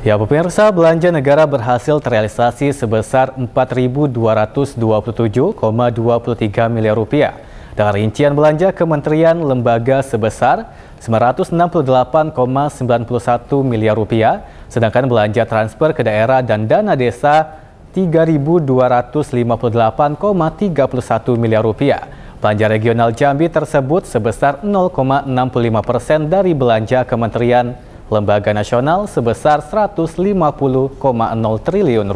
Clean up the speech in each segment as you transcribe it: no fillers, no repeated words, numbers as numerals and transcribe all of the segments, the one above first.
Ya, pemirsa, belanja negara berhasil terrealisasi sebesar Rp4.227,23 miliar dengan rincian belanja kementerian lembaga sebesar Rp968,91 miliar, sedangkan belanja transfer ke daerah dan dana desa Rp3.258,31 miliar. Belanja regional Jambi tersebut sebesar 0,65% dari belanja kementerian lembaga nasional sebesar Rp150,0 triliun.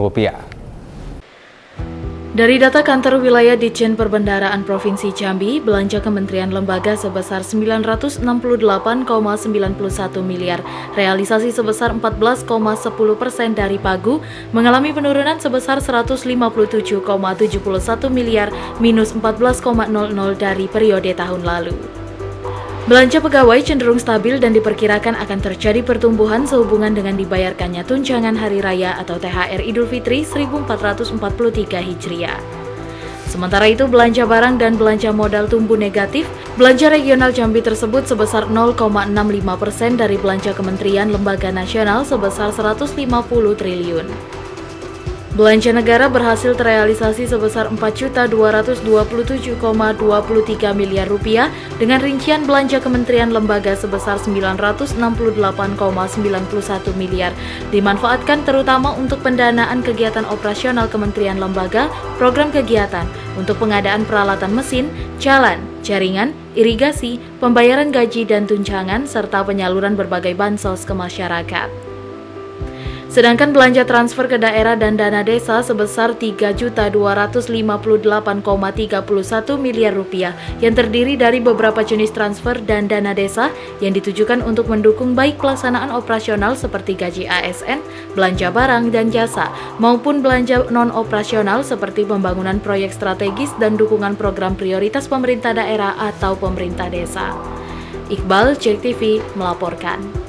Dari data kantor wilayah Ditjen Perbendaharaan Provinsi Jambi, belanja kementerian lembaga sebesar Rp968,91 miliar, realisasi sebesar 14,10% dari pagu, mengalami penurunan sebesar Rp157,71 miliar, minus 14,00 dari periode tahun lalu. Belanja pegawai cenderung stabil dan diperkirakan akan terjadi pertumbuhan sehubungan dengan dibayarkannya tunjangan Hari Raya atau THR Idul Fitri 1443 Hijriah. Sementara itu, belanja barang dan belanja modal tumbuh negatif. Belanja regional Jambi tersebut sebesar 0,65% dari belanja Kementerian Lembaga Nasional sebesar Rp150 triliun. Belanja negara berhasil terrealisasi sebesar Rp4.227,23 miliar dengan rincian belanja kementerian lembaga sebesar Rp968,91 miliar dimanfaatkan terutama untuk pendanaan kegiatan operasional kementerian lembaga, program kegiatan untuk pengadaan peralatan mesin, jalan, jaringan, irigasi, pembayaran gaji dan tunjangan, serta penyaluran berbagai bansos ke masyarakat. Sedangkan belanja transfer ke daerah dan dana desa sebesar Rp3.258,31 miliar yang terdiri dari beberapa jenis transfer dan dana desa yang ditujukan untuk mendukung baik pelaksanaan operasional seperti gaji ASN, belanja barang dan jasa, maupun belanja non-operasional seperti pembangunan proyek strategis dan dukungan program prioritas pemerintah daerah atau pemerintah desa. Iqbal, JEK TV, melaporkan.